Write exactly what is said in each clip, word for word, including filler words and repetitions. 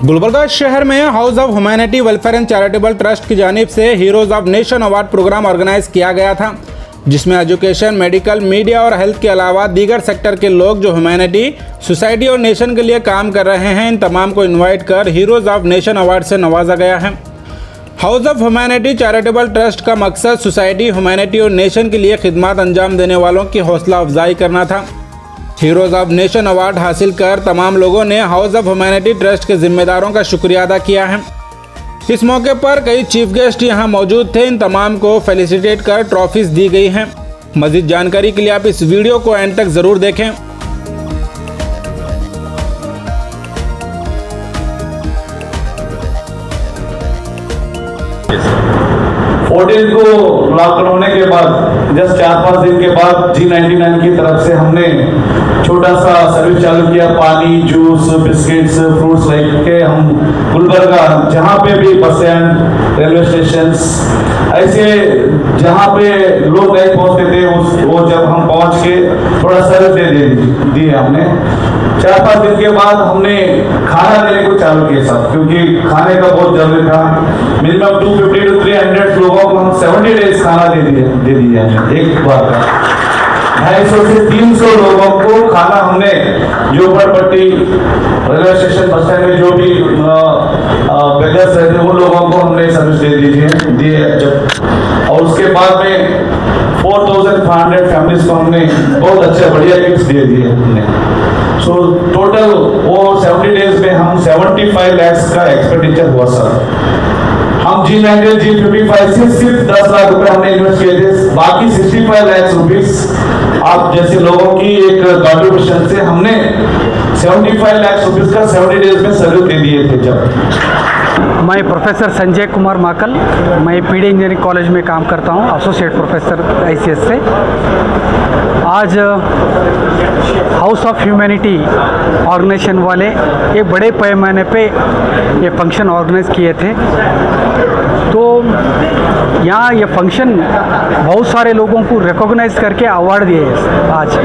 गुलबर्गा शहर में house of humanity welfare and charitable trust की जानिब से heroes of nation award programme organise किया गया था, जिसमें एजुकेशन, मेडिकल, मीडिया और हेल्थ के अलावा दीगर सेक्टर के लोग जो ह्यूमैनिटी, सोसाइटी और नेशन के लिए काम कर रहे हैं, इन तमाम को इन्वाइट कर हीरोज ऑफ नेशन अवार्ड से नवाजा गया है। House of humanity charitable trust का मकसद सोसाइटी, ह्यूमैनिटी और नेशन के लिए खिदमत अंजाम देने वालों की हौसला अफजाई करना था। हीरोज ऑफ नेशन अवार्ड हासिल कर तमाम लोगों ने हाउस ऑफ ह्यूमैनिटी ट्रस्ट के जिम्मेदारों का शुक्रिया अदा किया है। इस मौके पर कई चीफ गेस्ट यहां मौजूद थे। इन तमाम को फेलिसिटेट कर ट्रॉफीज दी गई हैं। मजीद जानकारी के लिए आप इस वीडियो को एंड तक जरूर देखें। फोर्टीन को लॉकडाउन होने के बाद जस्ट चार पांच दिन के बाद जी नाइन्टी नाइन की तरफ से हमने छोटा सा सर्विस चालू किया। पानी, जूस, बिस्किट्स, फ्रूट्स लेके हम गुलबर्गा जहाँ पे भी बस स्टैंड, रेलवे स्टेशन, ऐसे जहाँ पे लोग नहीं पहुँचते थे उस वो जब हम पहुँच के थोड़ा सर्विस दे दे दी हमने। चार पाँच दिन के बाद हमने खाना देने को चालू किया सब, क्योंकि खाने का बहुत जरूरी था। Minimum two fifty two three hundred लोगों को हम सेवेंटी डेज खाना दे दिए दे दिया एक बार का। ढाई सौ से तीन सौ लोगों को खाना हमने झोपड़पट्टी, रेलवे स्टेशन, बस स्टैंड में जो भी बेगर्स रहते हैं उन लोगों को हमने सर्विस दे दी दिए जब। और उसके बाद में four thousand five hundred families को हमने बहुत अच्छे बढ़िया गिफ्ट दे दिए हमने। सो टोटल वो सेवेंटी डेज में हम सेवेंटी फाइव लैक्स का एक्सपेंडिचर हुआ सर। हम G ninety G fifty five से सिर्फ दस लाख रुपए हमने इन्वेस्ट किए थे, बाकी सिक्सटी फाइव लाख रुपीस आप जैसे लोगों की एक कॉन्ट्रीब्यूशन से हमने सेवेंटी फाइव लाख रुपीस का सेवेंटी डेज में सर्विस दे दिए थे। जब मैं प्रोफेसर संजय कुमार माकल, मैं पीडी इंजीनियरिंग कॉलेज में काम करता हूं, एसोसिएट प्रोफेसर आईसीएस से। आज हाउस ऑफ ह्यूमैनिटी ऑर्गेनाइजेशन वाले एक बड़े पैमाने पे ये फंक्शन ऑर्गेनाइज किए थे। तो यहाँ ये फंक्शन बहुत सारे लोगों को रिकॉग्नाइज करके अवार्ड दिए आज,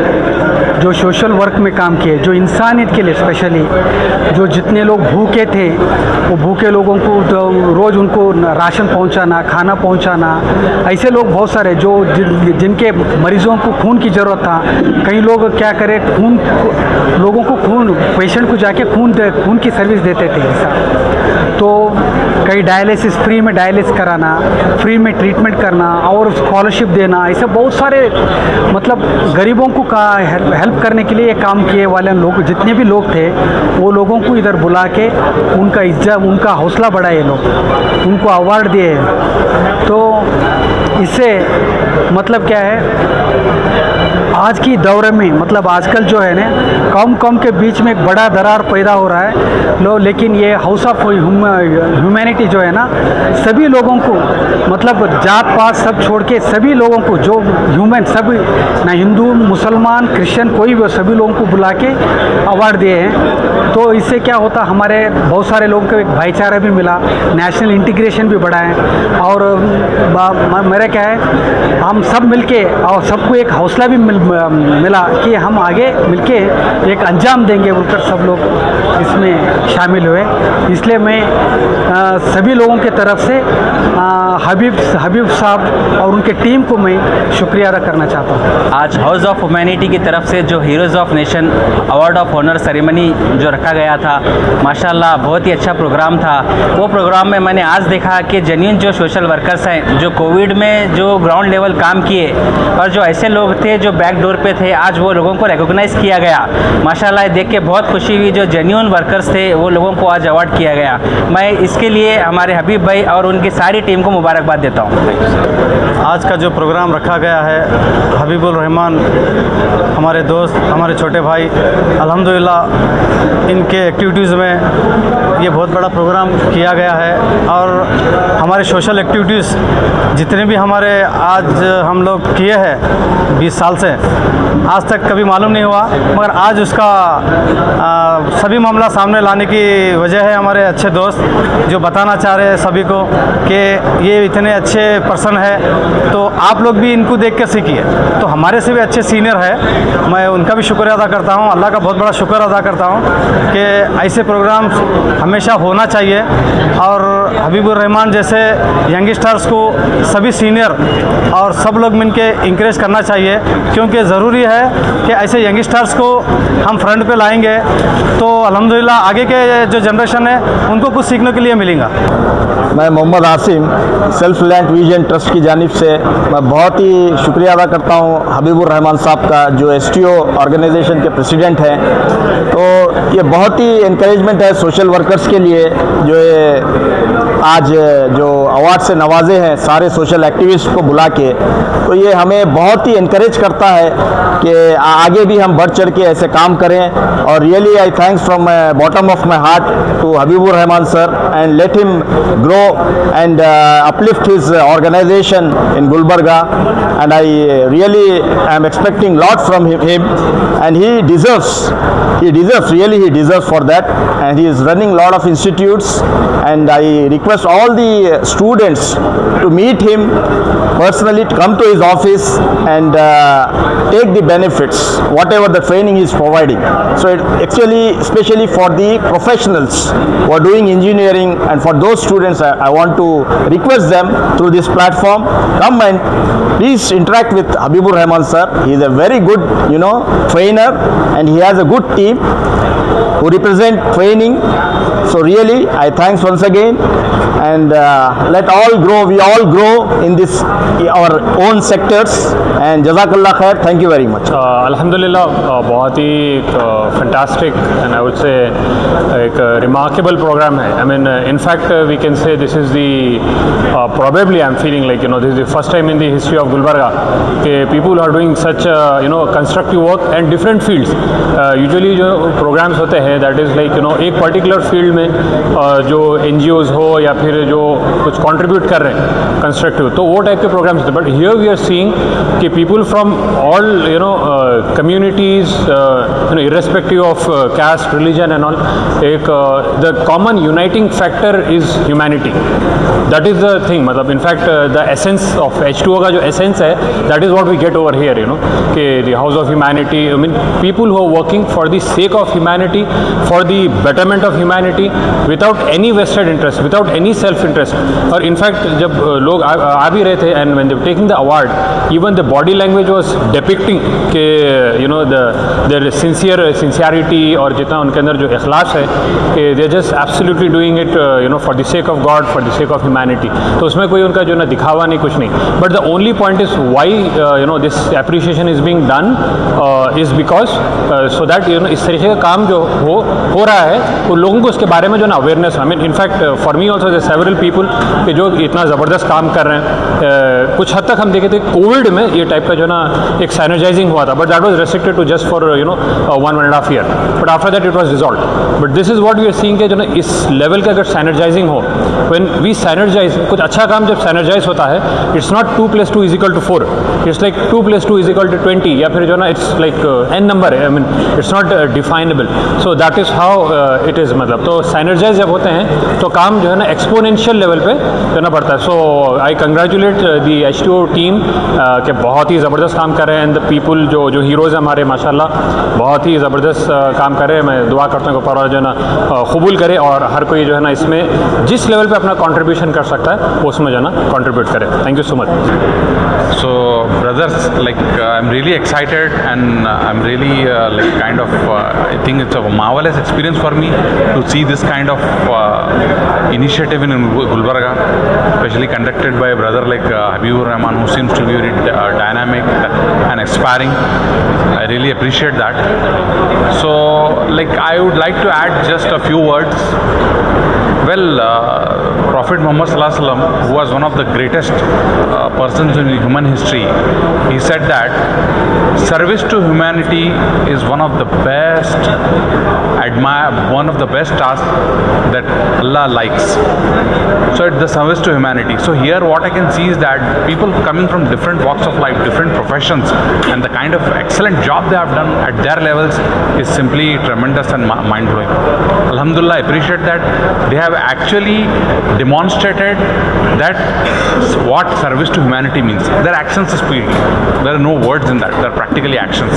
जो सोशल वर्क में काम किए, जो इंसानियत के लिए स्पेशली, जो जितने लोग भूखे थे वो भूखे लोगों को तो रोज़ उनको राशन पहुंचाना, खाना पहुंचाना, ऐसे लोग बहुत सारे जो जिन, जिनके मरीजों को खून की ज़रूरत था। कई लोग क्या करें, खून लोगों को खून पेशेंट को जाके खून खून की सर्विस देते थे ऐसा। तो कई डायलिसिस, फ्री में डायलिसिस कराना, फ्री में ट्रीटमेंट करना और स्कॉलरशिप देना, ऐसे बहुत सारे मतलब गरीबों को का हेल्प करने के लिए ये काम किए वाले लोग जितने भी लोग थे वो लोगों को इधर बुला के उनका इज्जत, उनका हौसला बढ़ाए, लोग उनको अवार्ड दिए। तो इससे मतलब क्या है, आज की दौर में मतलब आजकल जो है ना कम कम के बीच में एक बड़ा दरार पैदा हो रहा है लो, लेकिन ये हाउस ऑफ ह्यूमैनिटी जो है ना सभी लोगों को मतलब जात पात सब छोड़ के सभी लोगों को जो ह्यूमन सभी ना हिंदू, मुसलमान, क्रिश्चियन कोई भी सभी लोगों को बुला के अवार्ड दिए हैं। तो इससे क्या होता, हमारे बहुत सारे लोगों को एक भाईचारा भी मिला, नेशनल इंटीग्रेशन भी बढ़ा है। और मेरा क्या है, हम सब मिलके और सबको एक हौसला भी मिल, मिला कि हम आगे मिलके एक अंजाम देंगे बोलकर सब लोग इसमें शामिल हुए। इसलिए मैं आ, सभी लोगों के तरफ से आ, हबीब हबीब साहब और उनके टीम को मैं शुक्रिया अदा करना चाहता हूँ। आज हाउस ऑफ ह्यूमैनिटी की तरफ से जो heroes of nation award of honour ceremony जो रखा गया था, माशाल्लाह बहुत ही अच्छा प्रोग्राम था। वो प्रोग्राम में मैंने आज देखा कि जेन्युइन जो सोशल वर्कर्स हैं, जो कोविड में जो ग्राउंड लेवल काम किए और जो ऐसे लोग थे जो बैक डोर पे थे, आज वो लोगों को रिकॉग्नाइज़ किया गया। माशाल्लाह देख के बहुत खुशी हुई, जो जेन्युइन वर्कर्स थे वो लोगों को आज अवार्ड किया गया। मैं इसके लिए हमारे हबीब भाई और उनकी सारी टीम को मुबारकबाद देता हूँ। आज का जो प्रोग्राम रखा गया है, हबीबुल रहमान हमारे दोस्त, हमारे छोटे भाई, अल्हम्दुलिल्लाह इनके एक्टिविटीज़ में ये बहुत बड़ा प्रोग्राम किया गया है। और हमारे सोशल एक्टिविटीज़ जितने भी हमारे आज हम लोग किए हैं बीस साल से, आज तक कभी मालूम नहीं हुआ, मगर आज उसका आ, सभी मामला सामने लाने की वजह है हमारे अच्छे दोस्त जो बताना चाह रहे हैं सभी को कि ये इतने अच्छे पर्सन है तो आप लोग भी इनको देख के सीखिए। तो हमारे से भी अच्छे सीनियर है, मैं उनका भी शुक्रिया अदा करता हूँ, अल्लाह का बहुत बड़ा शुक्र अदा करता हूँ कि ऐसे प्रोग्राम हमेशा होना चाहिए। और हबीबुर रहमान जैसे यंगस्टर्स को सभी सीनियर और सब लोग मिलके इंकरेज करना चाहिए, क्योंकि ज़रूरी है कि ऐसे यंगस्टर्स को हम फ्रंट पे लाएंगे तो अल्हम्दुलिल्लाह आगे के जो जनरेशन है उनको कुछ सीखने के लिए मिलेगा। मैं Mohammad Asim self reliant vision trust की जानिब से मैं बहुत ही शुक्रिया अदा करता हूँ हबीबुर रहमान साहब का, जो एस टी ओ ऑर्गेनाइजेशन के प्रेसिडेंट हैं। तो ये बहुत ही इनकरेजमेंट है सोशल वर्कर्स के लिए, जो ये आज जो अवार्ड से नवाजे हैं सारे सोशल एक्टिविस्ट को बुला के, तो ये हमें बहुत ही इनकरेज करता है कि आगे भी हम बढ़ चढ़ के ऐसे काम करें। और really I thanks from bottom of my heart to Habibur Rahman sir and let him grow and uh, uplift his uh, organization in Gulbarga, and I really am expecting lot from him, him and he deserves he deserves really he deserves for that, and he is running lot of institutes, and I request all the students to meet him personally, to come to his office and uh, take the benefits whatever the training he is providing. So it actually especially for the professionals who are doing engineering, and for those students I, I want to request them through this platform, come and please interact with Habibur Rahman sir. He is a very good, you know, trainer, and he has a good team who represent training. So really I thanks once again, and uh, let all grow, we all grow in this our own sectors, and Jazakallah khair, thank you very much. uh, Alhamdulillah, uh, बहुत ही uh, fantastic and I would say एक uh, remarkable program है. I mean uh, in fact uh, we can say this is the uh, probably I'm feeling like you know this is the first time in the history of Gulbarga कि people are doing such uh, you know constructive work and different fields. uh, usually जो programs होते हैं that is like you know एक particular field में uh, जो N G Os हो या फिर जो कुछ contribute कर रहे हैं constructive, तो वो टाइप के programs होते हैं. But here we are seeing कि people from all you know uh, communities uh, you know irrespective of uh, caste, religion and all, एक uh, the common uniting factor is humanity. That is the thing. मतलब in fact uh, the essence of H two O का जो essence है, that is what we get over here, you know कि the house of humanity. I mean people who are working for the sake of humanity, for the betterment of humanity, without any vested interest, without any self interest. और in fact जब uh, लोग आ, आ भी रहे थे and when they were taking the award, even the body language was depicting कि you know the their sincere sincerity और जितना उनके अंदर जो इखलास है कि they are just absolutely doing it uh, you know for the sake of God, for the sake of humanity. तो उसमें कोई उनका जो ना दिखावा नहीं, कुछ नहीं. But the only point is why uh, you know this appreciation is being done uh, is because uh, so that you know इस तरीके का काम जो हो हो रहा है वो लोगों को उसके बारे में जो ना awareness. I mean in fact for me also there several people कि जो इतना ज़बरदस्त काम कर रहे हैं. uh, कुछ हद तक हम देखे थे कोविड में ये टाइप का जो ना एक सैनिटाइजिंग हुआ था, but that was restricted to just for you know one one and half year, but after that it was resolve. But this is what we are seeing कि जो ना इस लेवल का अगर सैनिटाइजिंग हो, व्हेन वी सैनिटाइज, कुछ अच्छा काम जब सैनिटाइज होता है, it's not two plus two is equal to four, it's like two plus two is equal to twenty, या फिर जो ना इट्स लाइक एन नंबर है. I mean it's not definable. So that is how it is. मतलब तो sanitise जब होते हैं तो काम जो है ना एक्सपोनेंशियल लेवल पे करना पड़ता है. So I congratulate the H T O team के बहुत ही ज़बरदस्त काम कर रहे हैं. एंड द पीपल जो जो हीरोज़ हैं हमारे माशाल्लाह बहुत ही ज़बरदस्त uh, काम कर रहे हैं. मैं दुआ करता हूँ कि ऊपर जो है ना कबूल करे और हर कोई जो है ना इसमें जिस लेवल पे अपना कंट्रीब्यूशन कर सकता है वो उसमें जो है ना कंट्रीब्यूट करे. Thank you so much. So brothers, like uh, I'm really excited and uh, I'm really uh, like kind of uh, I think it's a marvelous experience for me to see this kind of uh, initiative in Gulbarga, especially conducted by a brother like uh, Habibur Rahman, who seems to be very uh, dynamic and aspiring. I really appreciate that. So like I would like to add just a few words. Well, uh, Prophet Muhammad Sallallahu Alaihi Wasallam, who was one of the greatest uh, persons in human history, he said that service to humanity is one of the best admire one of the best tasks that Allah likes. So it's the service to humanity. So here what I can see is that people coming from different walks of life, different professions, and the kind of excellent job they have done at their levels is simply tremendous and mind-blowing. Alhamdulillah, I appreciate that they have actually demonstrated that what service to humanity means. Their actions speak. There are no words in that. They're practically actions.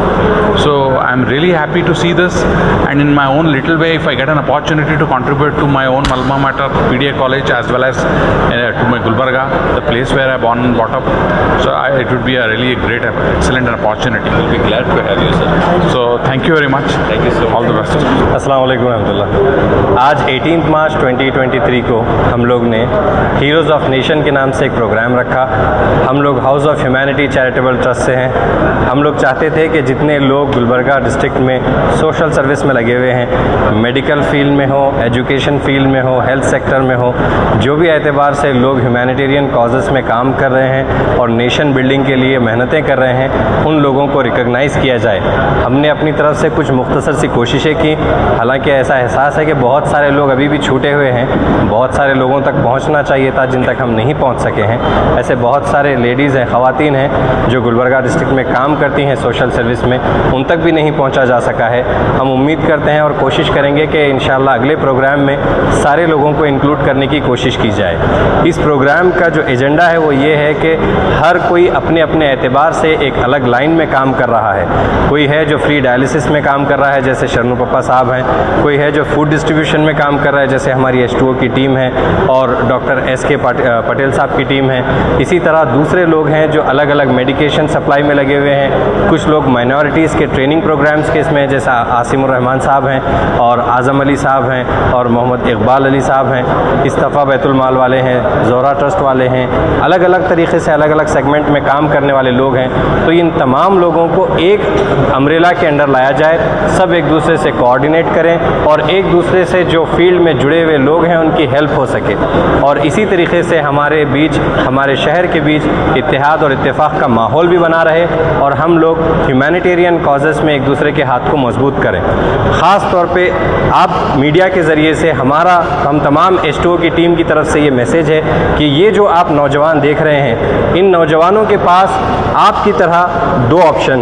So I'm really happy to see this, and in my own little way, if I get an opportunity to contribute to my own alma mater, P D A college, as well as uh, to my Gulbarga, the place where I born and brought up. So I, it would be a really great, excellent opportunity. We'll be glad to have you, sir. So thank you very much. Thank you so much. All the best. अस्सलाम वालेकुम रहमतुल्लाह। आज अठारह मार्च दो हज़ार तेईस को हम लोग ने हीरोज़ ऑफ नेशन के नाम से एक प्रोग्राम रखा। हम लोग house of humanity charitable trust से हैं। हम लोग चाहते थे कि जितने लोग गुलबर्गा डिस्ट्रिक्ट में सोशल सर्विस में लगे हुए हैं, मेडिकल फील्ड में हो, एजुकेशन फील्ड में हो, हेल्थ सेक्टर में हो, जो भी एतबार से लोग ह्यूमैनिटेरियन कॉजेज़ में काम कर रहे हैं और नेशन बिल्डिंग के लिए मेहनतें कर रहे हैं, उन लोगों को रिकॉग्नाइज़ किया जाए। हमने अपनी तरफ से कुछ मुख्तसर सी कोशिशें की। हालांकि ऐसा एहसास है कि बहुत सारे लोग अभी भी छूटे हुए हैं, बहुत सारे लोगों तक पहुंचना चाहिए था जिन तक हम नहीं पहुंच सके हैं। ऐसे बहुत सारे लेडीज़ हैं, ख़वातीन हैं जो गुलबर्गा डिस्ट्रिक्ट में काम करती हैं सोशल सर्विस में, उन तक भी नहीं पहुंचा जा सका है। हम उम्मीद करते हैं और कोशिश करेंगे कि इंशाअल्लाह अगले प्रोग्राम में सारे लोगों को इंक्लूड करने की कोशिश की जाए। इस प्रोग्राम का जो एजेंडा है वो ये है कि हर कोई अपने अपने एतबार से एक अलग लाइन में काम कर रहा है। कोई है जो फ्री डायलिसिस में काम कर रहा है जैसे शरणू पप्पा साहब हैं, कोई है जो फूड डिस्ट्रीब्यूशन में काम कर रहा है जैसे हमारी एच टू ओ की टीम है और डॉक्टर एस के पटेल साहब की टीम है। इसी तरह दूसरे लोग हैं जो अलग अलग मेडिकेशन सप्लाई में लगे हुए हैं। कुछ लोग माइनॉरिटीज़ के ट्रेनिंग प्रोग्राम्स के इसमें जैसा आसिमुर रहमान साहब हैं और आज़म अली साहब हैं और मोहम्मद इकबाल अली साहब हैं। इस्तफ़ा बैतुल माल वाले हैं, ज़ोहरा ट्रस्ट वाले हैं, अलग अलग तरीके से अलग अलग सेगमेंट में काम करने वाले लोग हैं। तो इन तमाम लोगों को एक अम्ब्रेला के अंडर लाया जाए, सब एक दूसरे से कोऑर्डिनेट करें और एक दूसरे से जो फील्ड में जुड़े हुए लोग हैं उनकी हेल्प हो सके, और इसी तरीके से हमारे बीच, हमारे शहर के बीच इत्तेहाद और इत्तेफाक का माहौल भी बना रहे और हम लोग ह्यूमैनिटेरियन कॉजेज़ में एक दूसरे के हाथ को मजबूत करें। ख़ास तौर पे आप मीडिया के ज़रिए से हमारा, हम तमाम एस टू ओ की टीम की तरफ से ये मैसेज है कि ये जो आप नौजवान देख रहे हैं, इन नौजवानों के पास आपकी तरह दो ऑप्शन,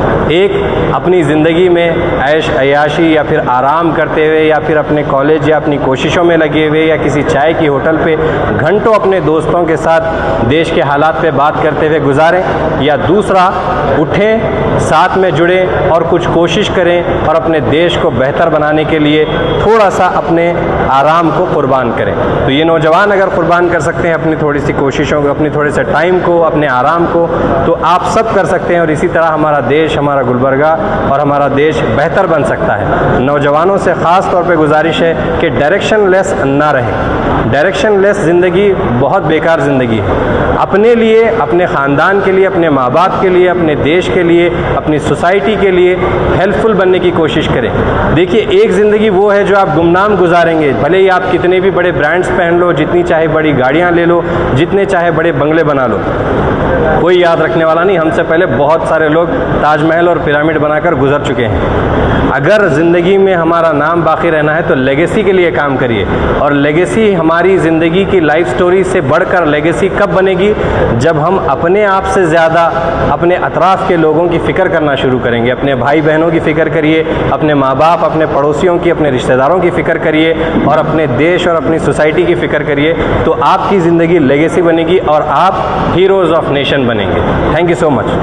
एक अपनी ज़िंदगी में ऐश अयाशी या फिर आराम करते हुए या फिर अपने कॉलेज या अपनी कोशिशों में लगे हुए या किसी चाय की होटल पे घंटों अपने दोस्तों के साथ देश के हालात पे बात करते हुए गुजारें, या दूसरा उठें, साथ में जुड़ें और कुछ कोशिश करें और अपने देश को बेहतर बनाने के लिए थोड़ा सा अपने आराम को कुर्बान करें। तो ये नौजवान अगर कुर्बान कर सकते हैं अपनी थोड़ी सी कोशिशों को, अपनी थोड़े से टाइम को, अपने आराम को, तो आप सब कर सकते हैं और इसी तरह हमारा देश, हमारा गुलबर्गा और हमारा देश बेहतर बन सकता है। नौजवानों से ख़ास तौर पे गुजारिश है कि डायरेक्शन लेस ना रहें। डायरेक्शन लेस ज़िंदगी बहुत बेकार ज़िंदगी है। अपने लिए, अपने ख़ानदान के लिए, अपने माँ बाप के लिए, अपने देश के लिए, अपनी सोसाइटी के लिए हेल्पफुल बनने की कोशिश करें। देखिए, एक ज़िंदगी वो है जो आप गुमनाम गुजारेंगे, भले ही आप कितने भी बड़े ब्रांड्स पहन लो, जितनी चाहे बड़ी गाड़ियाँ ले लो, जितने चाहे बड़े बंगले बना लो, कोई याद रखने वाला नहीं। हमसे पहले बहुत सारे लोग ताजमहल और पिरामिड बनाकर गुजर चुके हैं। अगर ज़िंदगी में हमारा नाम बाकी रहना है तो लेगेसी के लिए काम करिए, और लेगेसी हमारी ज़िंदगी की लाइफ स्टोरी से बढ़कर लेगेसी कब बनेगी? जब हम अपने आप से ज़्यादा अपने अतराफ़ के लोगों की फ़िक्र करना शुरू करेंगे। अपने भाई बहनों की फ़िक्र करिए, अपने माँ बाप, अपने पड़ोसियों की, अपने रिश्तेदारों की फ़िक्र करिए और अपने देश और अपनी सोसाइटी की फ़िक्र करिए, तो आपकी ज़िंदगी लेगेसी बनेगी और आप हीरोज़ ऑफ नेशन बनेंगे। Thank you so much.